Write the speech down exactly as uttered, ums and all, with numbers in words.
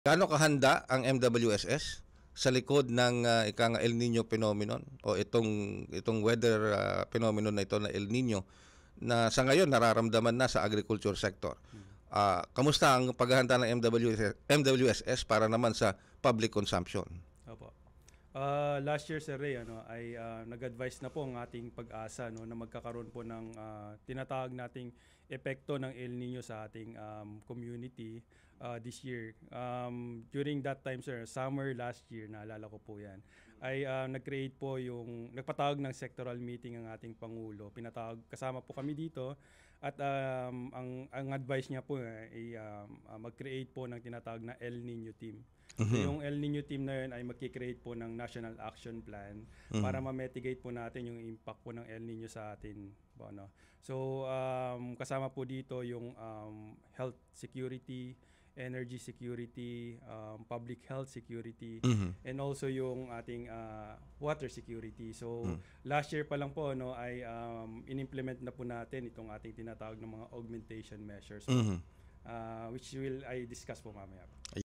Gaano kahanda ang M W S S sa likod ng ah, ika nga El Nino phenomenon o itong itong weather ah, phenomenon na ito na El Nino na sa ngayon nararamdaman na sa agriculture sector. Ah, kamusta ang paghahanda ng M W S S, M W S S para naman sa public consumption? Opo. Ah, last year Sir Ray ano ay ah, nag-advise na po ang ating pag-asa no na magkakaroon po ng ah, tinatawag nating epekto ng El Nino sa ating um, community ah, this year. Um, during that time sir, summer last year, naalala ko po 'yan. Ay ah, nag-create po yung nagpatawag ng sectoral meeting ang ating pangulo. Pinatawag kasama po kami dito at um, ang ang advice niya po eh, ay um, ah, mag-create po ng tinatawag na El Nino team. So Mhm. yung El Nino team na yun ay magki-create po ng National Action Plan para Mhm. ma-mitigate po natin yung impact po ng El Nino sa atin. Po, ano. So um, kasama po dito yung um, health security, energy security, um, public health security, Mhm. and also yung ating uh, water security. So Mhm. last year pa lang po no ay um, in-implement na po natin itong ating tinatawag ng mga augmentation measures po, Mhm. uh, which will I discuss po mamaya.